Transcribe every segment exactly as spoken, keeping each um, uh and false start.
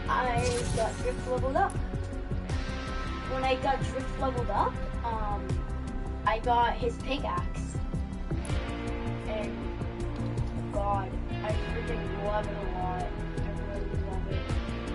I got Drift leveled up. When I got Drift leveled up, um, I got his pickaxe. And God, I freaking love it a lot. I really love it.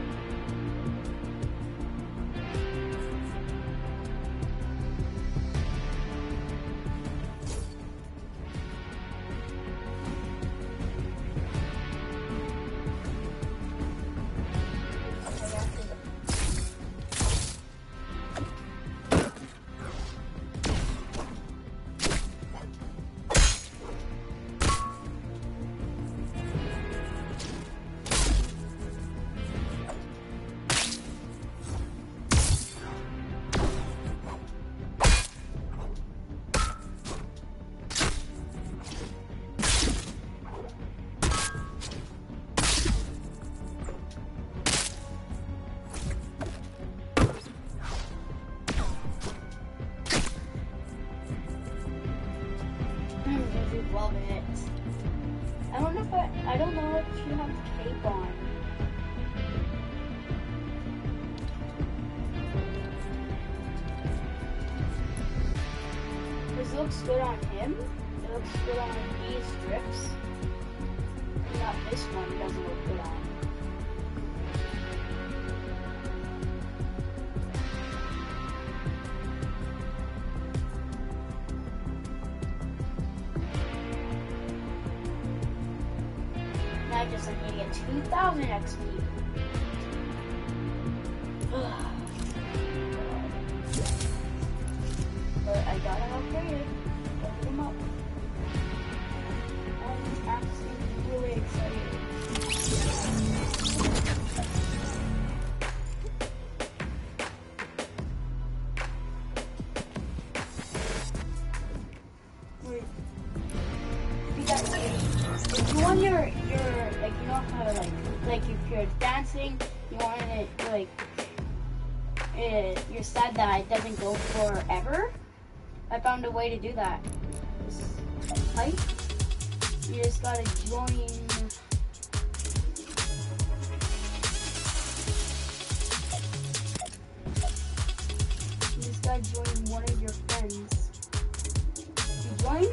Love it. I don't know if I, I don't know if she has cape on. This looks good on him. It looks good on these strips. Not this one, doesn't look good on. I just like need to get two thousand X P. But I got it upgraded. Leveled them up. I'm actually really excited. Wait. You got if you want your your like you know how to like like if you're dancing, you want it like it, you're sad that it doesn't go forever. I found a way to do that. This pipe. You just gotta join. You just gotta join one of your friends. You join.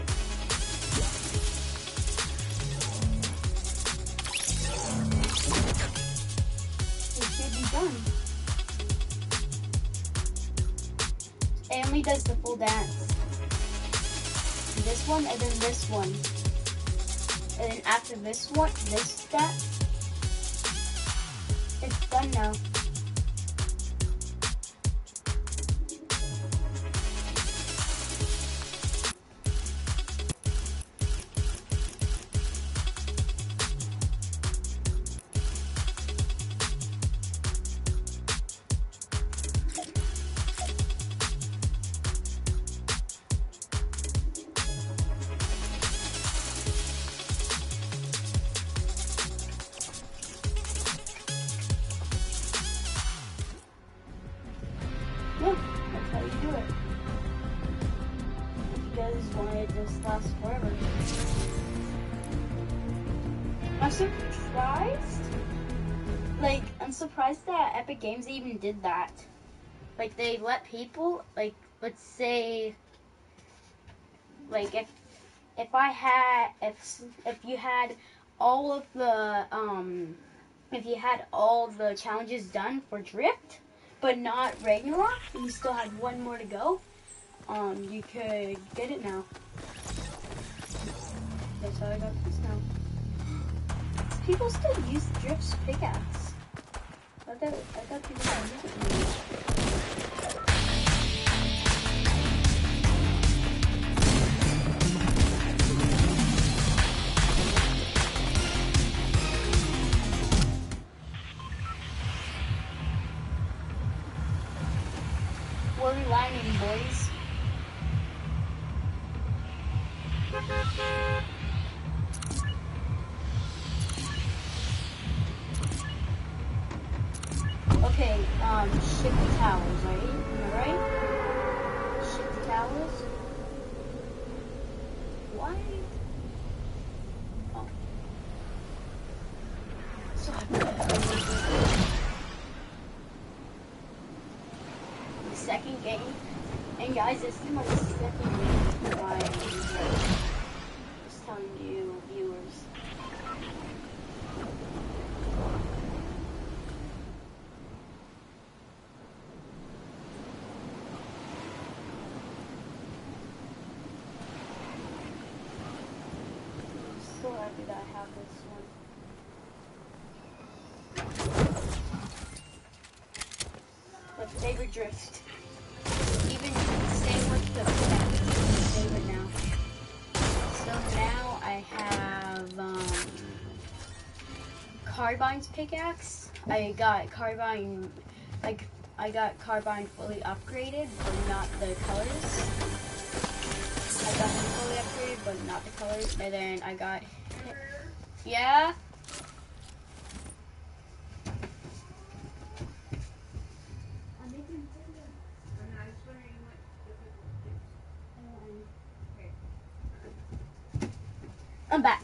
Done. It only does the full dance. This one and then this one. And then after this one, this step, it's done now. Yeah, that's how you do it. If you guys want it to last forever. I'm surprised. Like, I'm surprised that Epic Games even did that. Like, they let people, like, let's say, like, if if I had, if if you had all of the, um, if you had all the challenges done for Drift, but not Ragnarok, and you still had one more to go, um, you could get it now. That's how I got this now. People still use Drift's pickaxe. I thought, I thought people didn't use it. We're lining, boys. Okay, um, shift the towers, right? Am I right? Shift the towers. Why? Oh. So game. And guys, this is my second game trying. Just telling you, viewers. I'm so happy that I have this one. My favorite drift. Even same with the favorite now. So now I have um, Carbine's pickaxe. I got Carbine, like I got Carbine fully upgraded, but not the colors. I got him fully upgraded, but not the colors. And then I got, yeah. I'm back.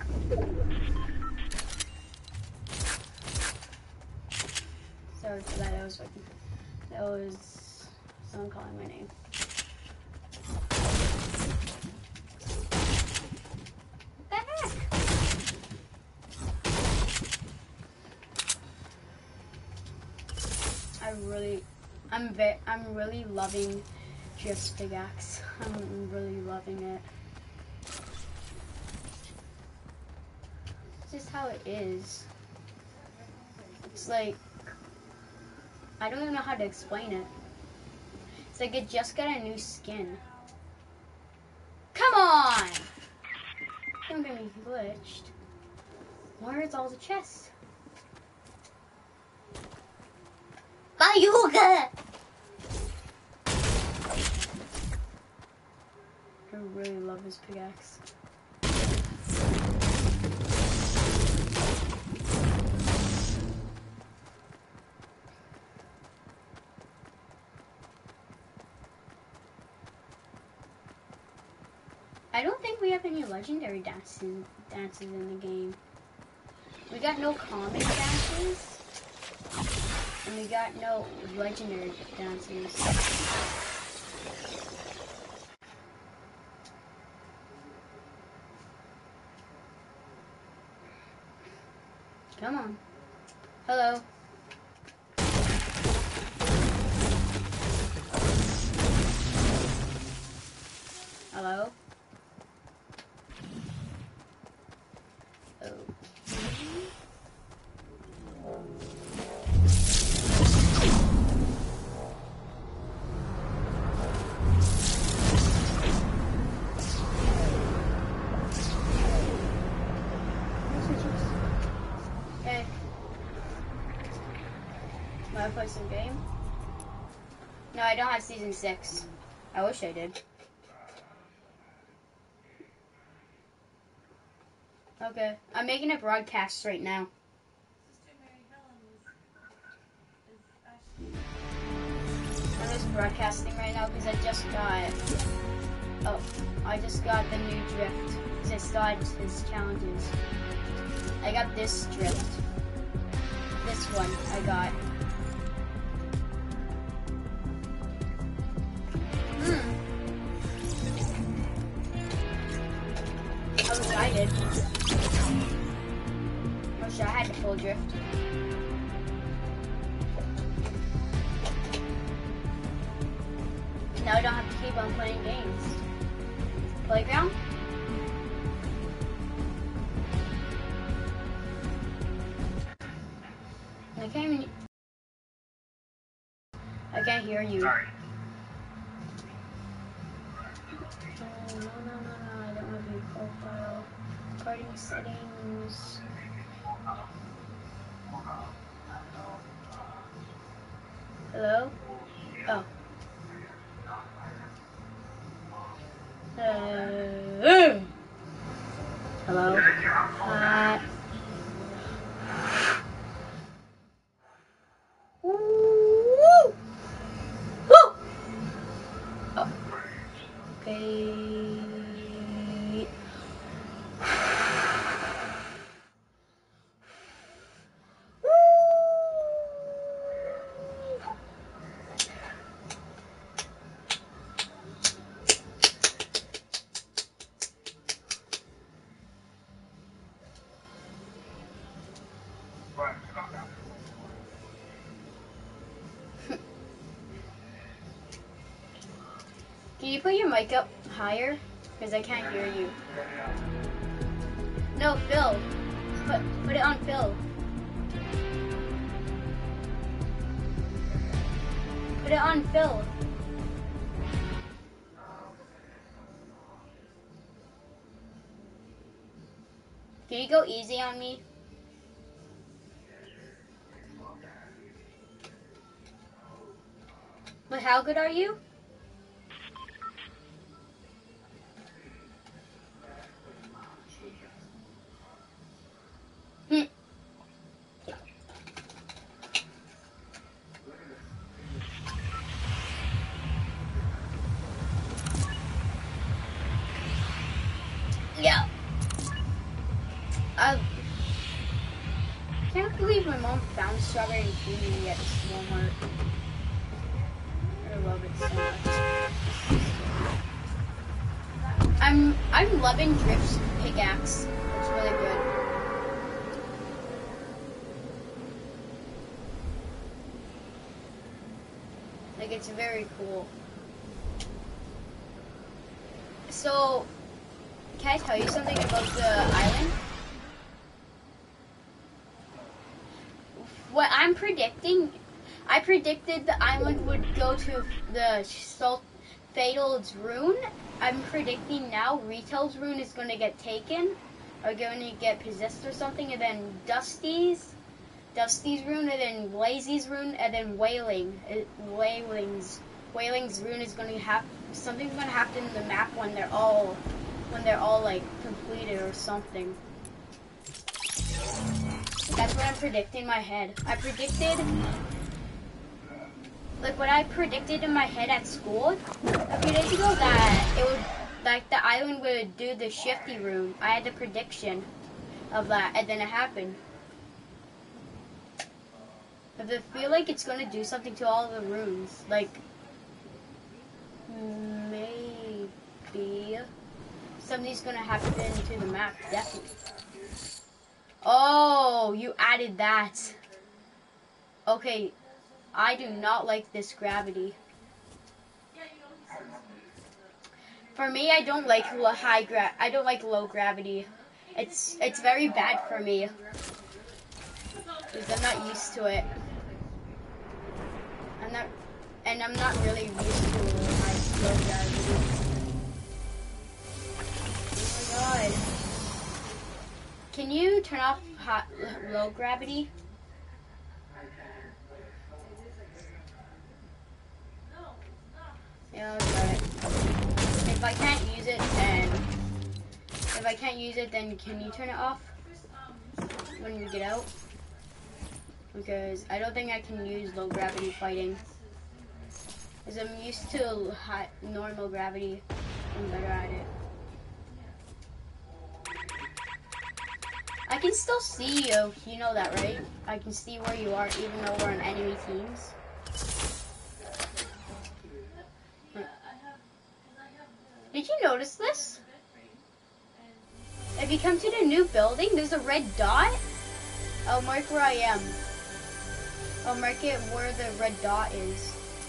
Sorry for that. That was like, that was someone calling my name. What the heck? I really, I'm very, I'm really loving Drift pickaxe. I'm really loving it. Just how it is. It's like, I don't even know how to explain it. It's like it just got a new skin. Come on! Don't get me glitched. Where's all the chests? Bayuga! I really love his pickaxe. I don't think we have any legendary dances dances in the game. We got no common dances, and we got no legendary dances. Come on. Hello. Hello. Play some game? No, I don't have season six. I wish I did. Okay, I'm making a broadcast right now. I'm just broadcasting right now because I just got. Oh, I just got the new drift because I started his challenges. I got this drift. This one I got. I was excited. I wish I had the full drift. Now I don't have to keep on playing games. Playground? I can't even... I can't hear you. Sorry. No, no, no, no, I don't want to be profile. Recording settings. Hello? Oh. Uh, hello? Uh, woo! Woo! Oh. Okay. put your mic up higher? Because I can't hear you. No, Phil. Put, put it on Phil. Put it on Phil. Can you go easy on me? But how good are you? Hmm. Yeah. I can't believe my mom found strawberry and kiwi at Walmart. I love it so much. I'm I'm loving Drift Pick Axe. It's really good. Like, it's very cool. So, can I tell you something about the island? What I'm predicting, I predicted the island would go to the Salt Fatal's rune. I'm predicting now Retail's rune is going to get taken, or going to get possessed or something, and then Dusty's, Dusty's rune, and then Lazy's rune, and then Wailing, Wailing's, Wailing's rune is going to have, something's going to happen in the map when they're all, when they're all like completed or something. That's what I'm predicting in my head. I predicted, like what I predicted in my head at school a few days ago, that it would, like the island would do the shifty rune. I had the prediction of that, and then it happened. But I feel like it's gonna do something to all the runes. Like, maybe something's gonna happen to the map, definitely. Oh, you added that. Okay, I do not like this gravity. For me, I don't like high gra I don't like low gravity. It's it's very bad for me because I'm not used to it. I'm not, and I'm not really used to high low gravity. Oh my god. Can you turn off hot, low gravity? Yeah, I'll try it. If I can't use it, then if I can't use it, then can you turn it off when we get out? Because I don't think I can use low gravity fighting. Because I'm used to high, normal gravity. I'm better at it. I can still see you, you know that, right? I can see where you are even though we're on enemy teams. Did you notice this? If you come to the new building, there's a red dot. I'll mark where I am. I'll mark it where the red dot is.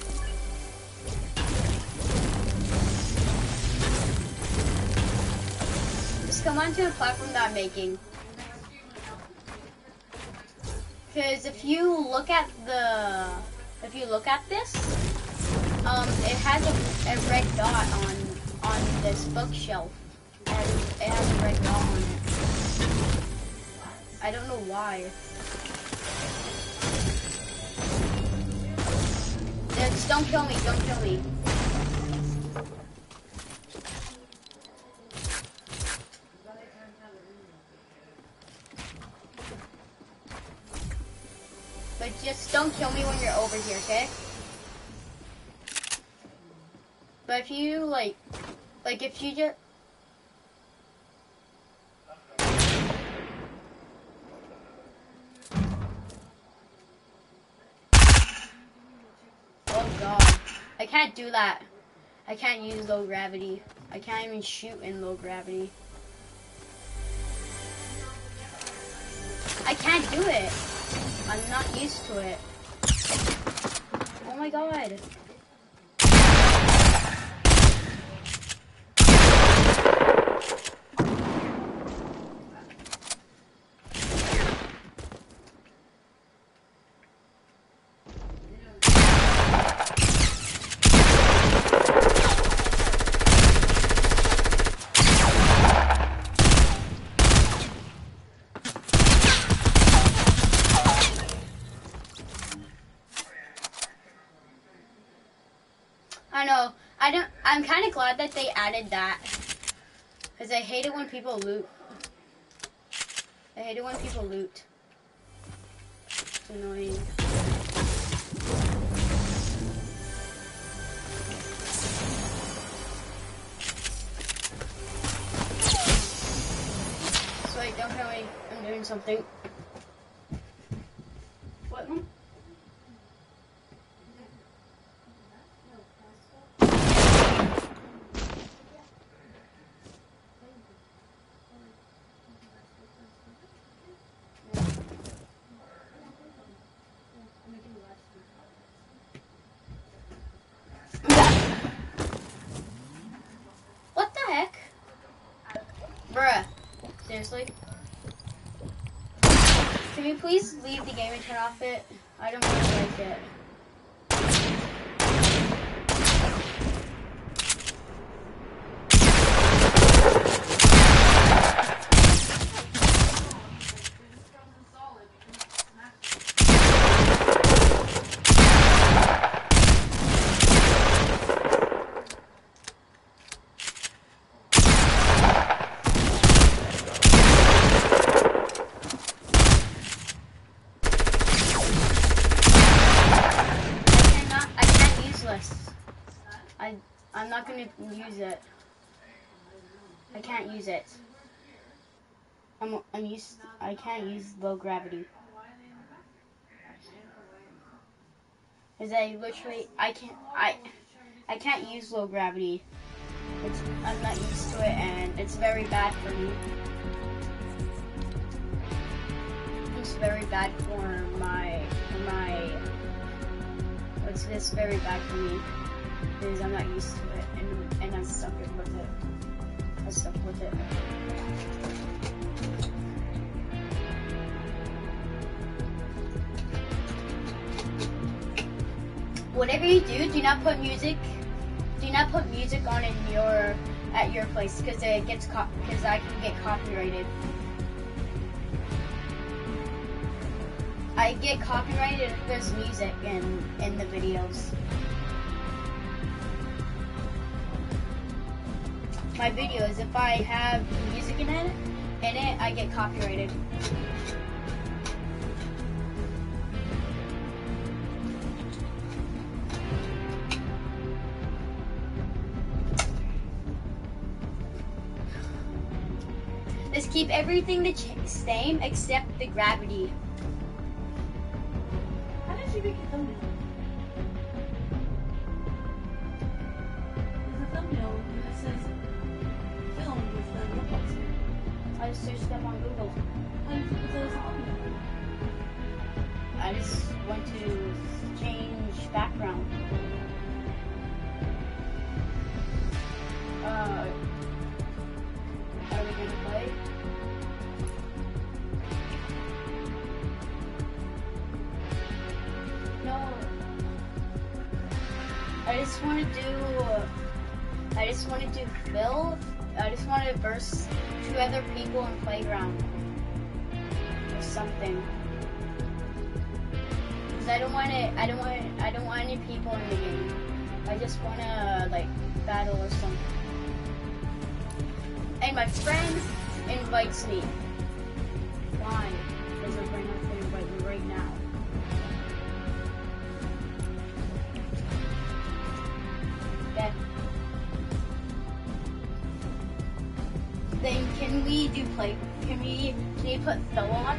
Just come onto the platform that I'm making. Because if you look at the, if you look at this, um, it has a, a red dot on on this bookshelf. It has, it has a red dot on it. I don't know why. Just don't kill me, don't kill me. But just don't kill me when you're over here, okay? But if you, like, like if you just... Oh god. I can't do that. I can't use low gravity. I can't even shoot in low gravity. I can't do it. I'm not used to it. Oh my god. I know. I don't. I'm kind of glad that they added that, because I hate it when people loot. I hate it when people loot. It's annoying. So wait, don't tell me I'm doing something. What? Mom? What the heck? Bruh. Seriously? Can you please leave the game and turn off it? I don't want to like it. I, I'm not going to use it. I can't use it. I'm, I'm used, I can't use low gravity. Cause I literally, I can't, I, I can't use low gravity. It's, I'm not used to it and it's very bad for me. It's very bad for my, for my, it's, it's very bad for me. Because I'm not used to it, and, and I'm stuck with it. I'm stuck with it. Whatever you do, do not put music. Do not put music on in your at your place, because it gets caught. Because I can get copyrighted. I get copyrighted if there's music in in the videos. My videos, if I have music in it, in it, I get copyrighted. Just keep everything the same except the gravity. How did you make a thumbnail? There's a thumbnail that says film with the Roblox. I just searched them on Google. How did you put those on there? I just went to change background. Uh, are we gonna play? No. I just want to do. Uh, I just want to do Phil. I just want to verse two other people in playground or something. Cause I don't want to. I don't want. I don't want any people in the game. I just want to like battle or something. And my friend invites me. Why? Because my friend has to invite me right now. Okay. Then can we do play? Can we? Can you put Phil on?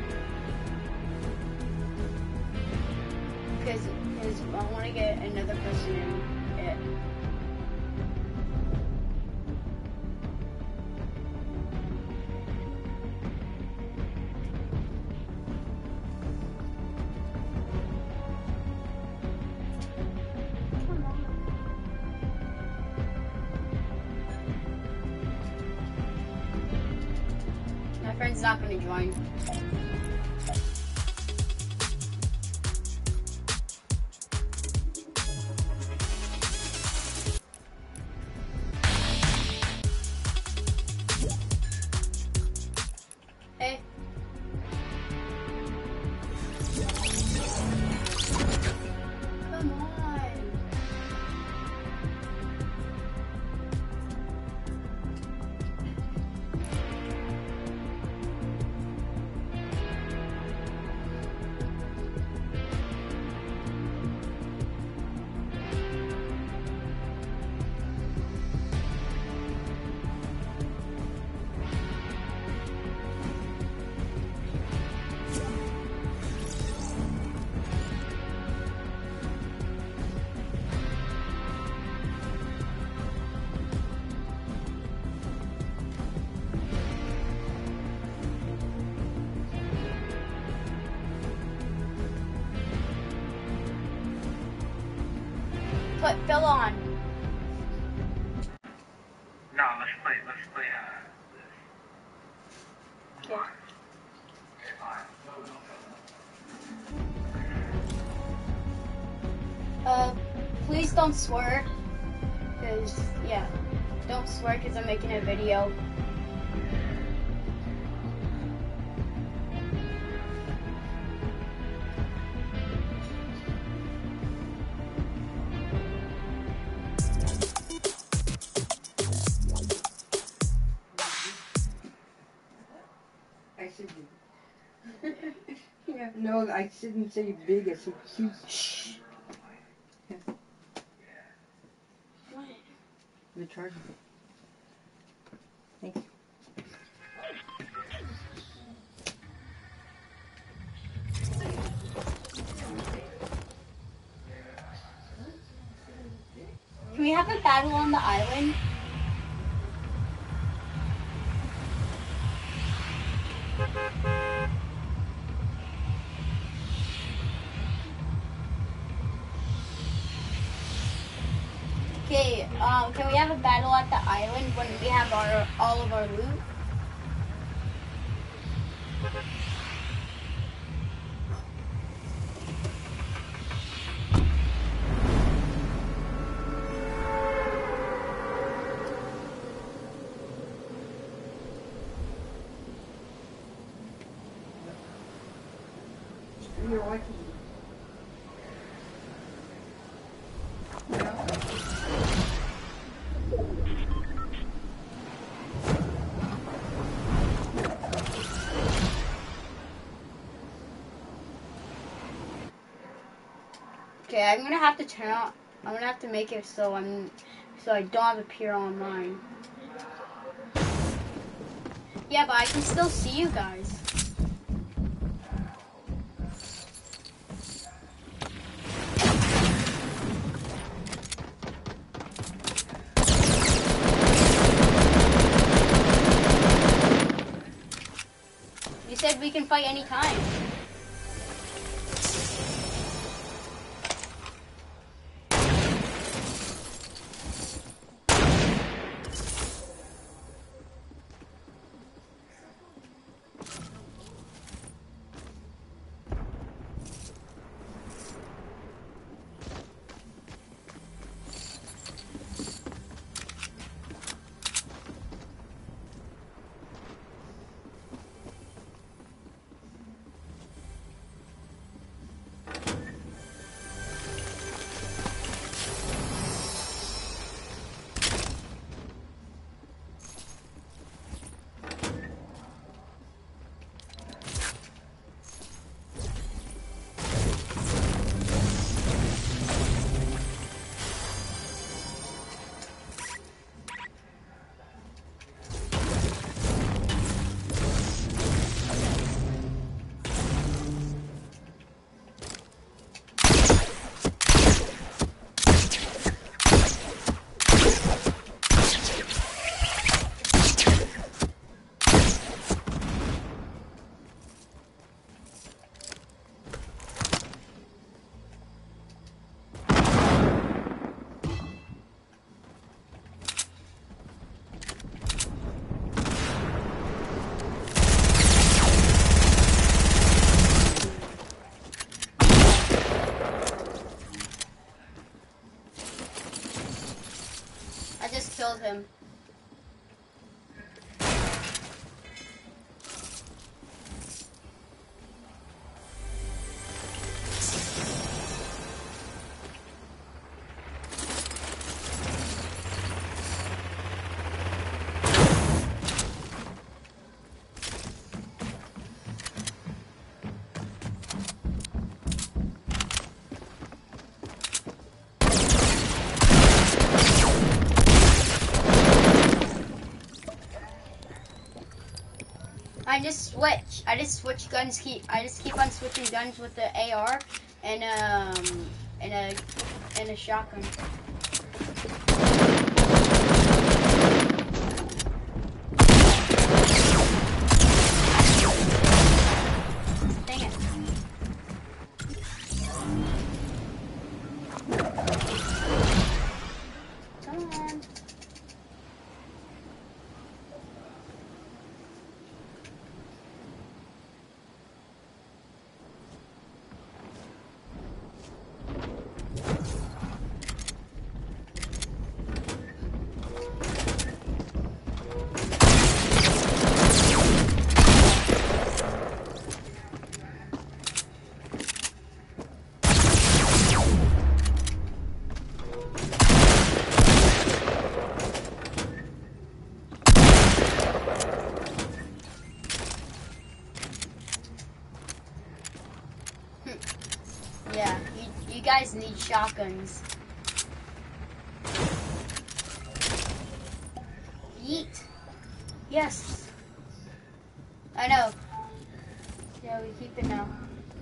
Because because I want to get another person in it. My friend's not going to join. Hey. Come on. put Phil on. No, let's play, let's play, uh, Okay. Uh, please don't swear, cause, yeah, don't swear cause I'm making a video. I should be. Yeah. No, I shouldn't say big, I said huge. Shh. What? The charger. Thank you. Can we have a battle on the island? Okay, um, can we have a battle at the island when we have our all of our loot? You're watching. Okay, I'm gonna have to turn on. I'm gonna have to make it so I'm so I don't appear online. Yeah, but I can still see you guys. You said we can fight anytime. I just killed him. I just switch. I just switch guns. Keep. I just keep on switching guns with the A R and um and a and a shotgun. Dang it. guys need shotguns. Yeet. Yes. I know. Yeah, we keep it now.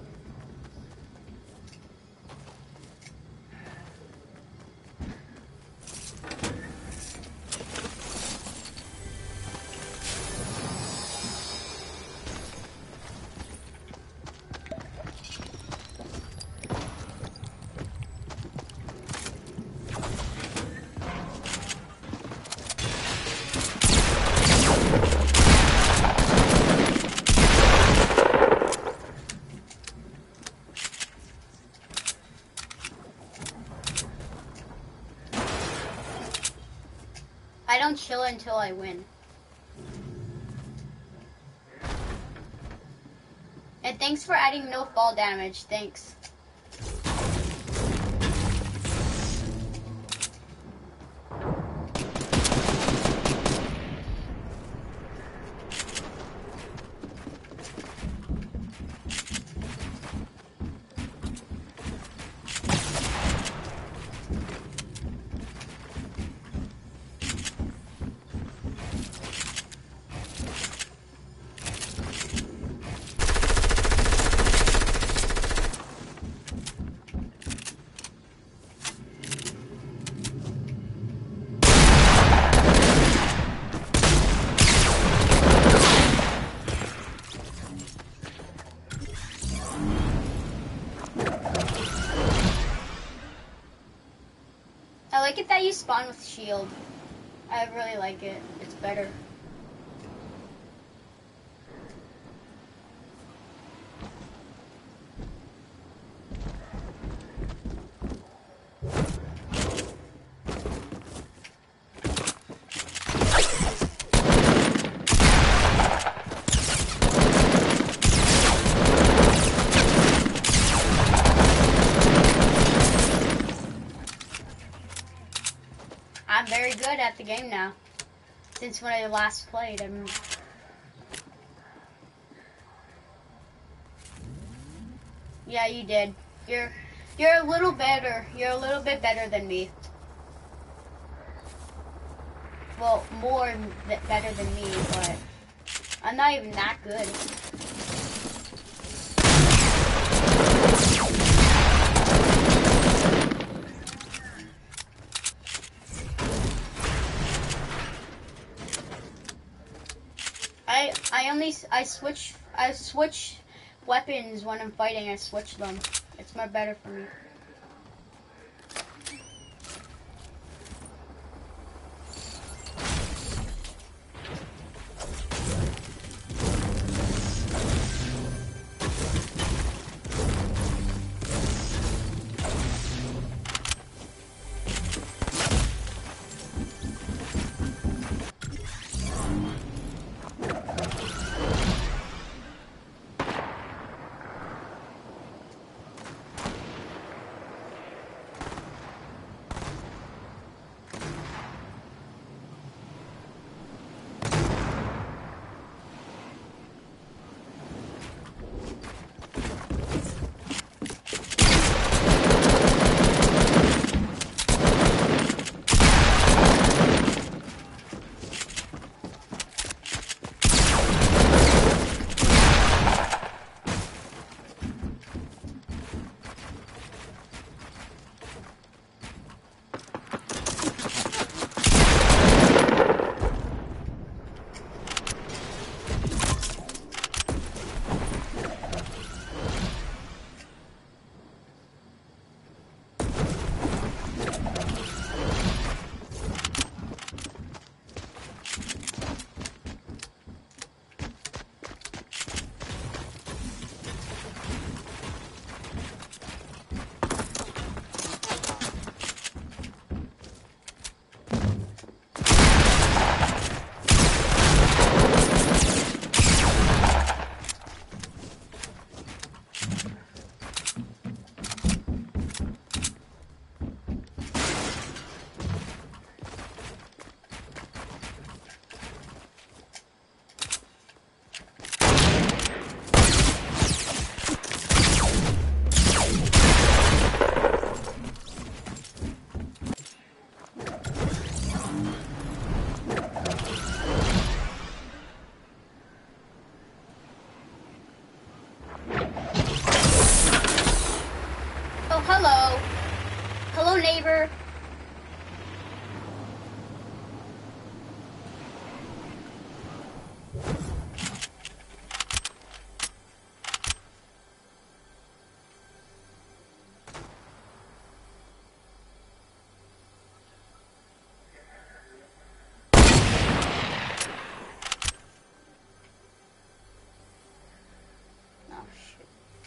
I don't chill until I win. And thanks for adding no fall damage. Thanks. I like it that you spawn with shield. I really like it. It's better. I'm very good at the game now. Since when I last played, I'm... Yeah, you did. You're, you're a little better. You're a little bit better than me. Well, more th better than me, but I'm not even that good. I I only I switch I switch weapons when I'm fighting. I switch them. It's more better for me. hello. Hello, neighbor. Oh, shit.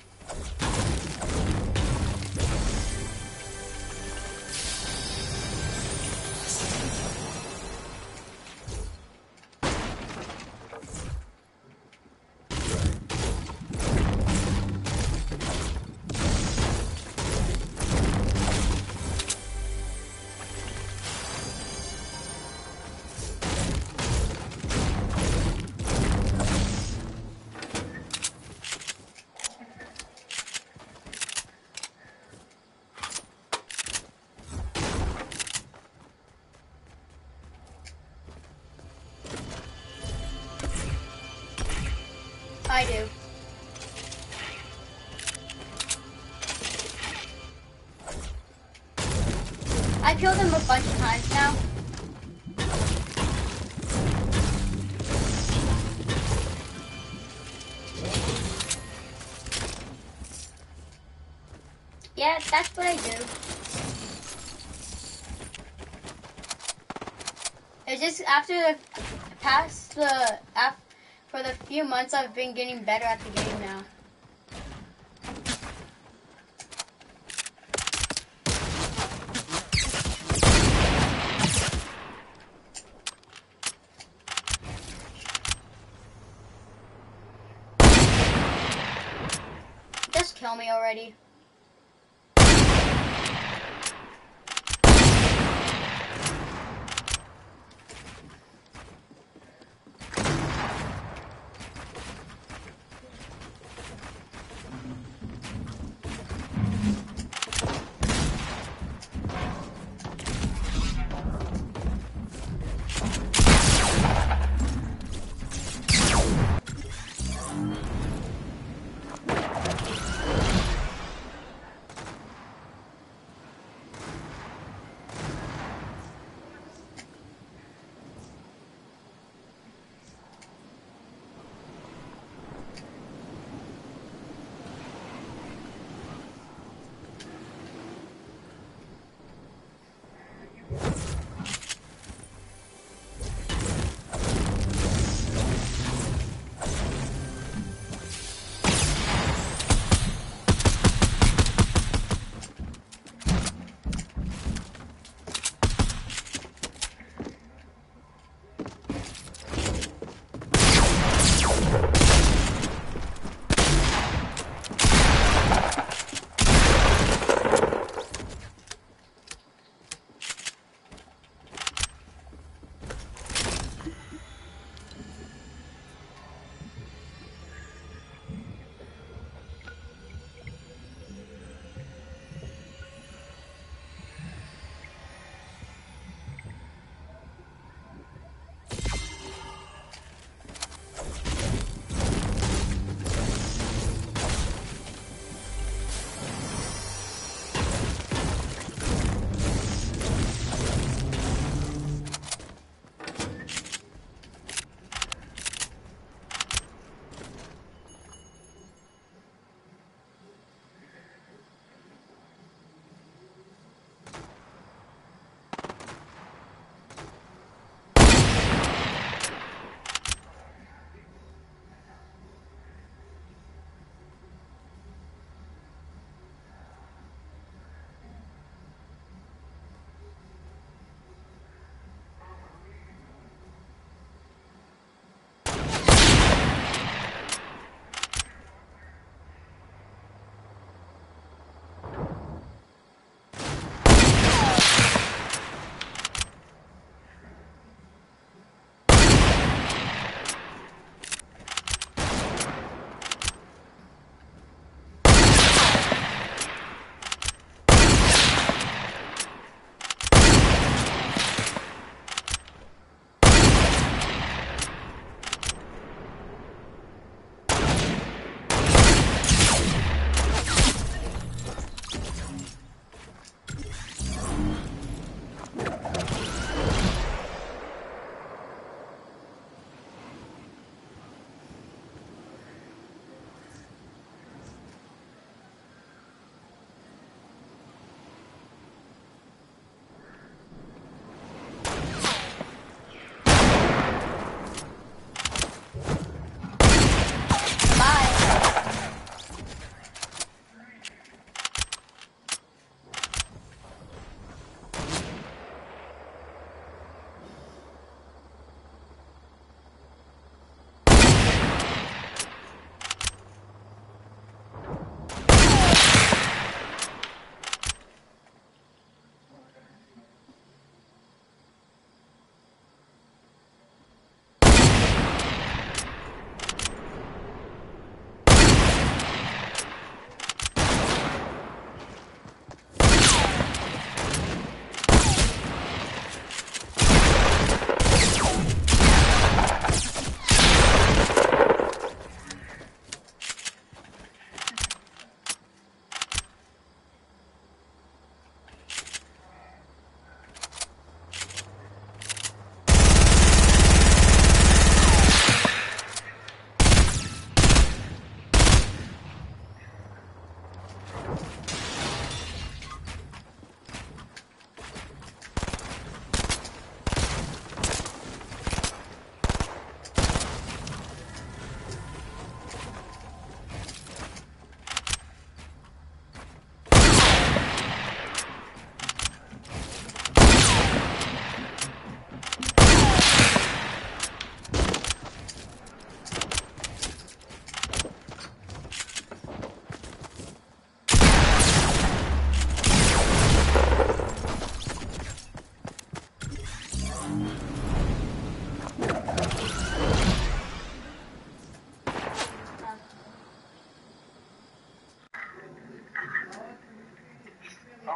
I do. I killed him a bunch of times now. Yeah, that's what I do. It's just after the past the af for the few months I've been getting better at the game now. Just kill me already.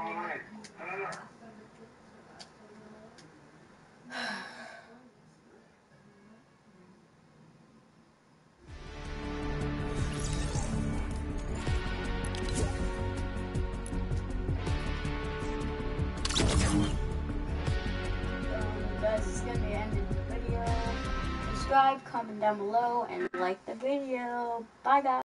Guys, this is gonna be the end of the video. Subscribe, comment down below, and like the video. Bye, guys.